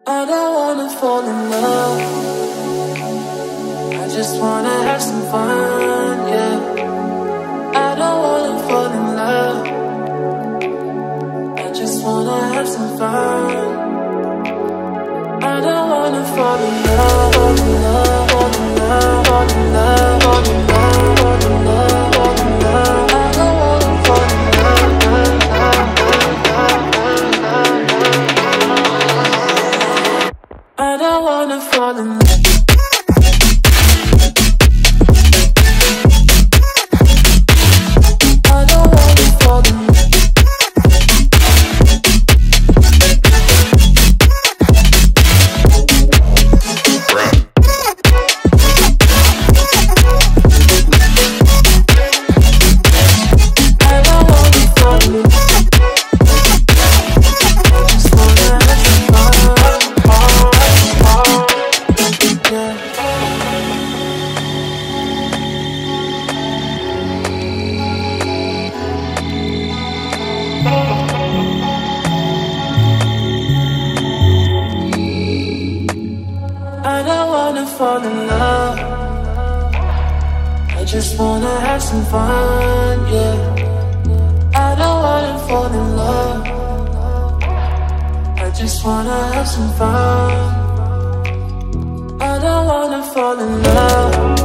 I don't wanna fall in love. I just wanna have some fun, yeah. I don't wanna fall in love. I just wanna have some fun. I don't wanna fall in love, fall in love, fall in love, fall in love, fall in love, fall in love, fall in love. I don't wanna fall in love, I don't wanna fall in love. I don't wanna fall in love. I just wanna have some fun, yeah. I don't wanna fall in love. I just wanna have some fun. I don't wanna fall in love.